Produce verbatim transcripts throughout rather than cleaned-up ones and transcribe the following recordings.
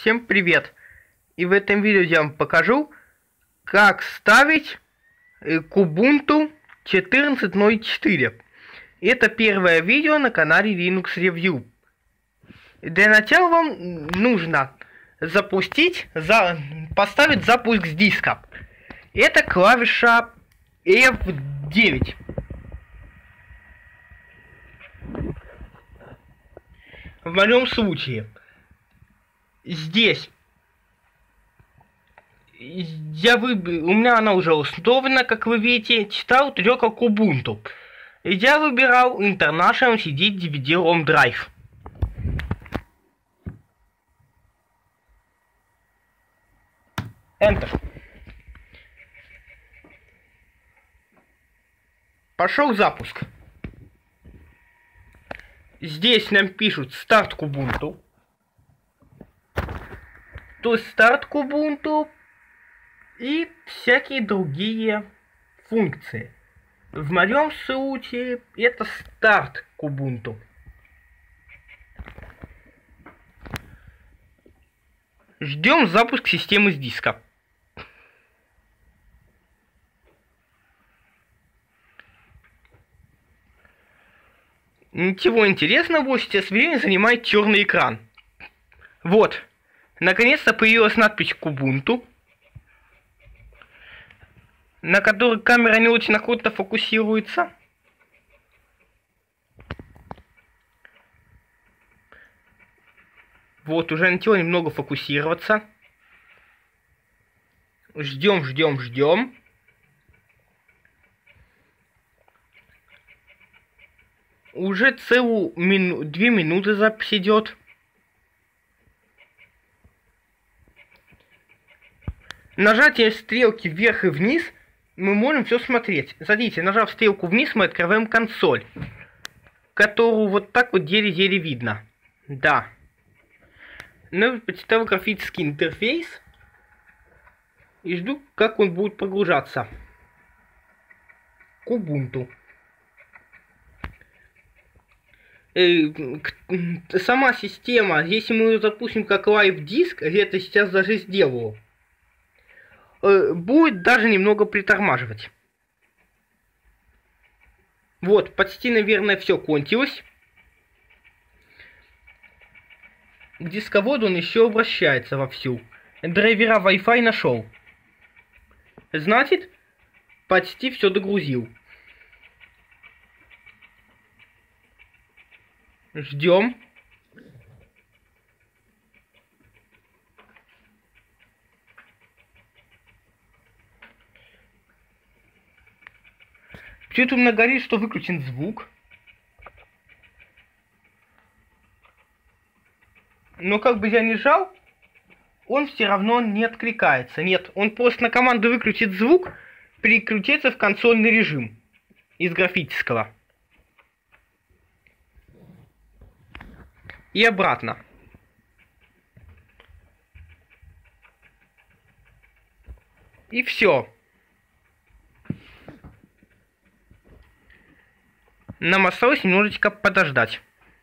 Всем привет! И в этом видео я вам покажу, как ставить Kubuntu четырнадцать ноль четыре. Это первое видео на канале Linux Review. Для начала вам нужно запустить, за, поставить запуск с диска. Это клавиша эф девять. В моем случае здесь я выберу, у меня она уже установлена, как вы видите, читал только Kubuntu. Я выбирал International си ди ди ви ди ROM Drive. Enter. Пошел запуск. Здесь нам пишут старт Kubuntu. То есть старт Kubuntu и всякие другие функции. В моем случае это старт Kubuntu. Ждем запуск системы с диска. Ничего интересного, сейчас время занимает черный экран. Вот. Наконец-то появилась надпись Kubuntu, на которой камера не очень охотно фокусируется. Вот, уже начало немного фокусироваться. Ждем, ждем, ждем. Уже целую мину... две минуты запись идет. Нажатие стрелки вверх и вниз мы можем все смотреть. Смотрите, нажав стрелку вниз, мы открываем консоль, которую вот так вот еле-еле видно. Да. Ну, почитал графический интерфейс и жду, как он будет прогружаться. Kubuntu. Э, сама система, если мы ее запустим как лайв-диск, я это сейчас даже сделаю, будет даже немного притормаживать. Вот, почти, наверное, все кончилось. К дисководу он еще обращается вовсю. Драйвера Wi-Fi нашел. Значит, почти все догрузил. Ждем. Что-то у меня говорит, что выключен звук. Но как бы я ни жал, он все равно не откликается. Нет, он просто на команду выключит звук, переключится в консольный режим из графического. И обратно. И все. Нам осталось немножечко подождать.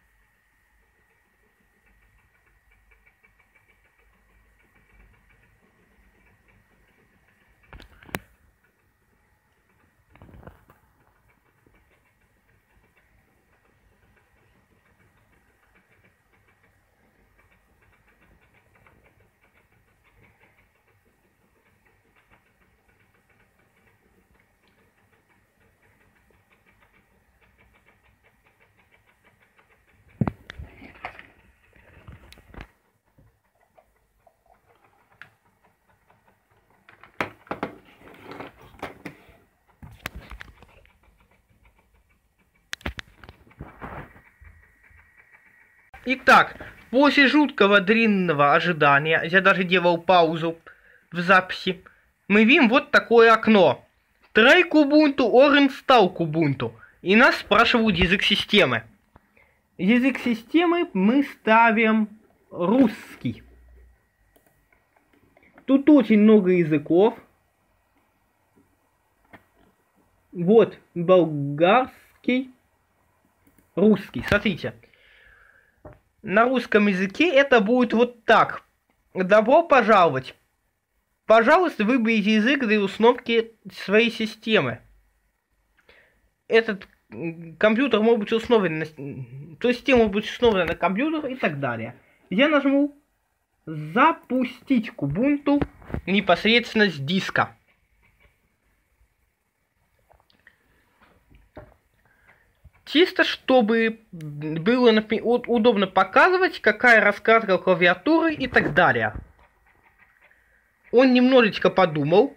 Итак, после жуткого длинного ожидания, я даже делал паузу в записи, мы видим вот такое окно. Try Kubuntu or install Kubuntu. И нас спрашивают язык системы. Язык системы мы ставим русский. Тут очень много языков. Вот болгарский, русский. Смотрите. На русском языке это будет вот так. Добро пожаловать. Пожалуйста, выберите язык для установки своей системы. Этот компьютер может быть установлен на... То есть система может быть установлена на компьютер и так далее. Я нажму «Запустить Kubuntu» непосредственно с диска. Чисто чтобы было удобно показывать, какая раскладка клавиатуры и так далее. Он немножечко подумал.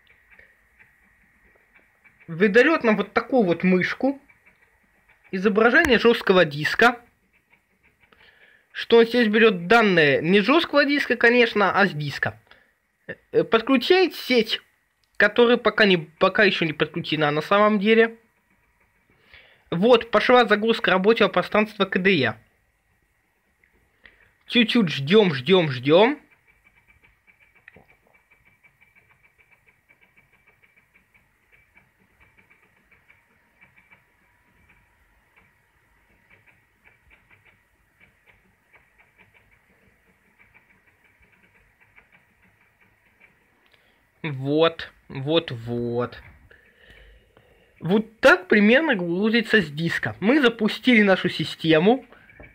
Выдает нам вот такую вот мышку. Изображение жесткого диска. Что он здесь берет данные не с жесткого диска, конечно, а с диска. Подключает сеть, которая пока, не, пока еще не подключена на самом деле. Вот, пошла загрузка рабочего пространства ка дэ е. Чуть-чуть ждем, ждем, ждем. Вот, вот, вот. Вот так примерно грузится с диска. Мы запустили нашу систему.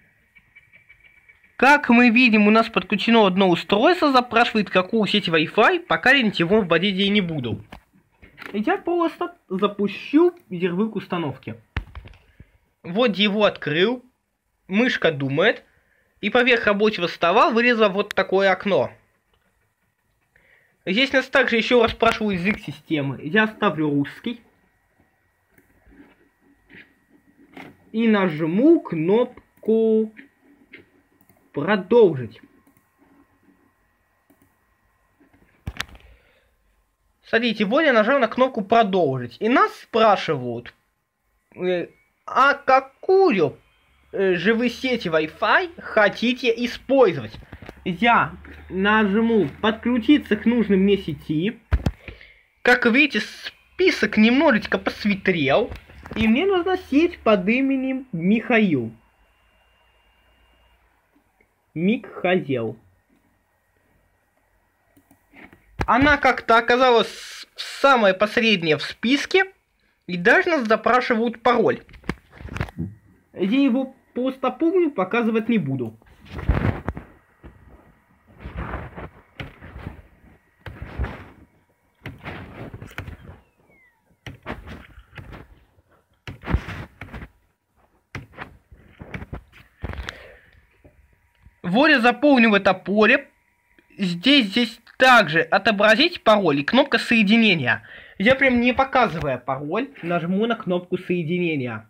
Как мы видим, у нас подключено одно устройство, запрашивает какую сеть Wi-Fi, пока я ничего вводить я не буду. Я просто запущу ярлык установки. Вот его открыл. Мышка думает. И поверх рабочего стола вылезло вот такое окно. Здесь нас также еще раз спрашивают язык системы. Я ставлю русский. И нажму кнопку «Продолжить». Смотрите, вот я нажал на кнопку «Продолжить». И нас спрашивают, э, а какую э, же вы сеть Wi-Fi хотите использовать? Я нажму «Подключиться к нужной мне сети». Как видите, список немножечко посветлел. И мне нужна сеть под именем Михаил. Михаил. Она как-то оказалась самая последняя в списке. И даже нас запрашивают пароль. Я его просто помню, показывать не буду. Вот я заполнил это поле. Здесь, здесь также отобразить пароль и кнопка соединения. Я прям не показывая пароль, нажму на кнопку соединения.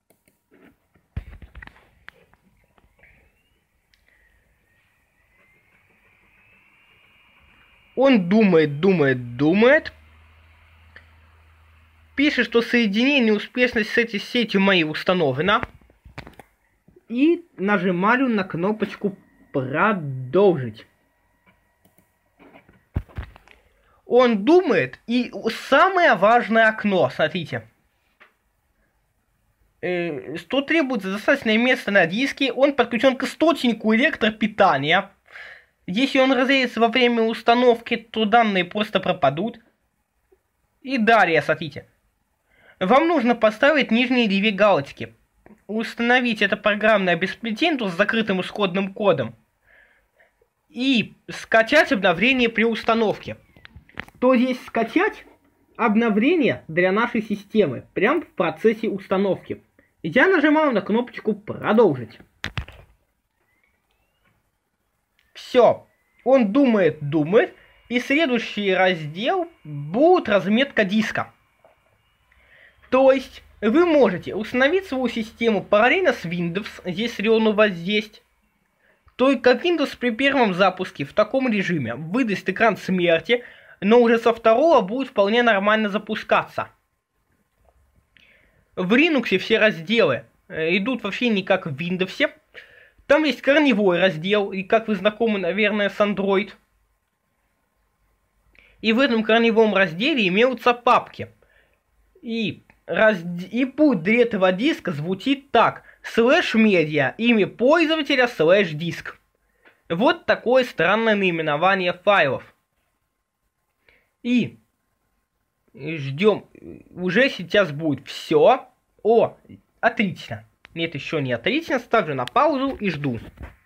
Он думает, думает, думает. Пишет, что соединение успешность с этой сетью моей установлена. И нажимаю на кнопочку «Продолжить». Он думает, и самое важное окно, смотрите. Э, что требуется достаточное место на диске, он подключен к источнику электропитания. Если он разрядится во время установки, то данные просто пропадут. И далее, смотрите. Вам нужно поставить нижние две галочки. Установить это программное обеспечение с закрытым исходным кодом. И скачать обновление при установке. То есть скачать обновление для нашей системы. Прямо в процессе установки. Я нажимаю на кнопочку «Продолжить». Все. Он думает, думает. И следующий раздел будет разметка диска. То есть вы можете установить свою систему параллельно с Windows, если он у вас есть. Только Windows при первом запуске в таком режиме выдаст экран смерти, но уже со второго будет вполне нормально запускаться. В Linux все разделы идут вообще не как в Windows. Там есть корневой раздел, и как вы знакомы, наверное, с Android. И в этом корневом разделе имеются папки. И, раз... и путь для этого диска звучит так. Слэш медиа, имя пользователя, слэш диск. Вот такое странное наименование файлов. И ждем. Уже сейчас будет все. О, отлично. Нет, еще не отлично. Ставлю на паузу и жду.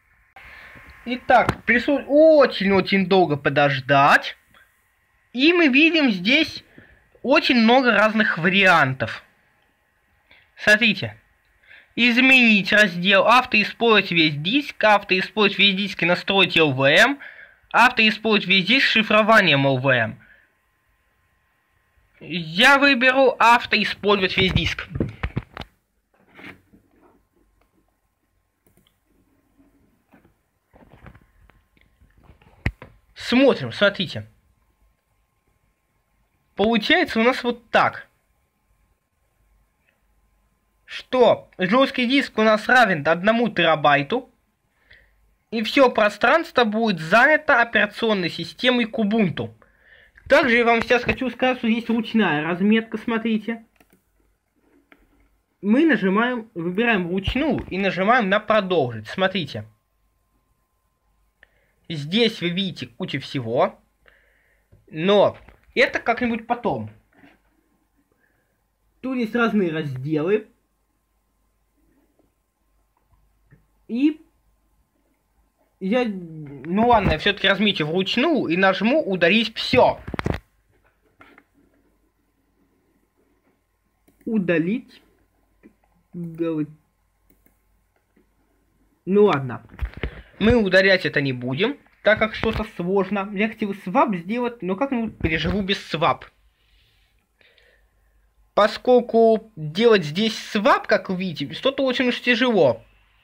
Итак, пришлось очень-очень долго подождать. И мы видим здесь очень много разных вариантов. Смотрите. Изменить раздел, автоиспользовать весь диск, автоиспользовать весь диск и настроить эл ви эм, автоиспользовать весь диск с шифрованием эл ви эм. Я выберу автоиспользовать весь диск. Смотрим, смотрите. Получается у нас вот так. Что жесткий диск у нас равен одному терабайту. И все пространство будет занято операционной системой Kubuntu. Также я вам сейчас хочу сказать, что есть ручная разметка, смотрите. Мы нажимаем, выбираем вручную и нажимаем на продолжить. Смотрите. Здесь вы видите кучу всего. Но это как-нибудь потом. Тут есть разные разделы. И я, ну ладно, я все-таки размечу вручную и нажму удалить все. Удалить. Удалить. Ну ладно. Мы удалять это не будем, так как что-то сложно. Я хотел свап сделать, но как-нибудь переживу без свап. Поскольку делать здесь свап, как вы видите, что-то очень уж тяжело.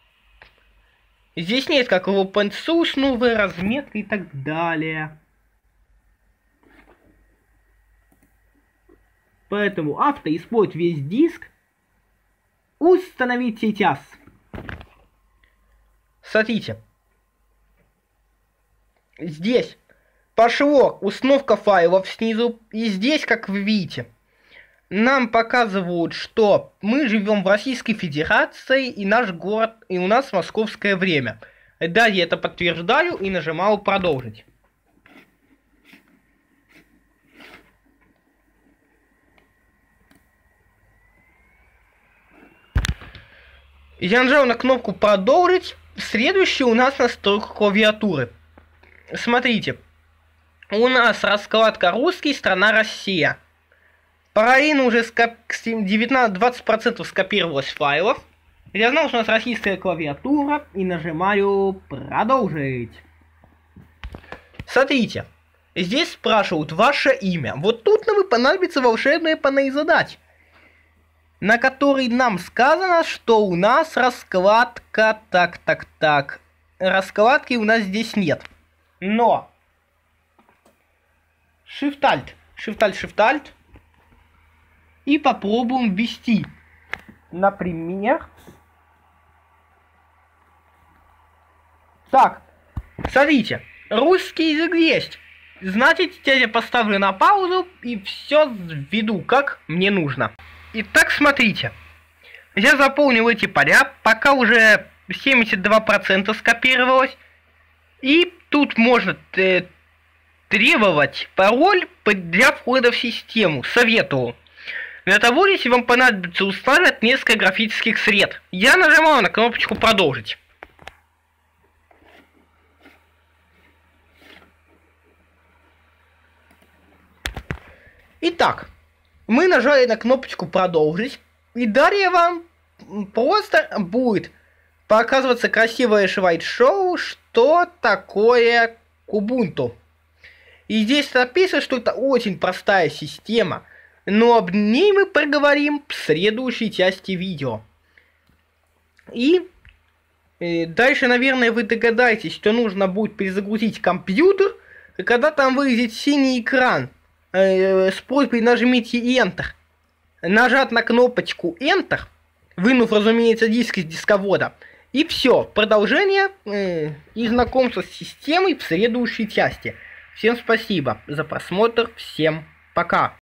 Здесь нет как в OpenSUSE, новая разметка и так далее. Поэтому автоиспользовать весь диск. Установить сейчас. Смотрите. Здесь пошло установка файлов снизу. И здесь, как вы видите, нам показывают, что мы живем в Российской Федерации и наш город, и у нас московское время. Да, я это подтверждаю и нажимаю продолжить. Я нажал на кнопку продолжить. Следующий у нас настройка клавиатуры. Смотрите. У нас раскладка русский, страна Россия. Параллельно уже девятнадцать-двадцать процентов скопировалось файлов. Я знал, что у нас российская клавиатура. И нажимаю продолжить. Смотрите. Здесь спрашивают ваше имя. Вот тут нам и понадобится волшебная панель задач, на которой нам сказано, что у нас раскладка... Так, так, так. Раскладки у нас здесь нет. Но Shift-Alt. Shift-Alt, Shift-Alt. И попробуем ввести. Например. Так. Смотрите. Русский язык есть. Значит, теперь я поставлю на паузу и все введу, как мне нужно. Итак, смотрите. Я заполнил эти поля. Пока уже семьдесят два процента скопировалось. И тут можно э, требовать пароль для входа в систему. Советую. Для того, если вам понадобится установить несколько графических сред. Я нажимаю на кнопочку продолжить. Итак, мы нажали на кнопочку продолжить. И далее вам просто будет показываться красивое слайд-шоу, что такое Kubuntu. И здесь написано, что это очень простая система. Но об ней мы поговорим в следующей части видео. И э, дальше, наверное, вы догадаетесь, что нужно будет перезагрузить компьютер. И когда там вылезет синий экран, э, с просьбой нажмите Enter. Нажать на кнопочку Enter, вынув, разумеется, диск из дисковода. И все, продолжение э, и знакомство с системой в следующей части. Всем спасибо за просмотр, всем пока.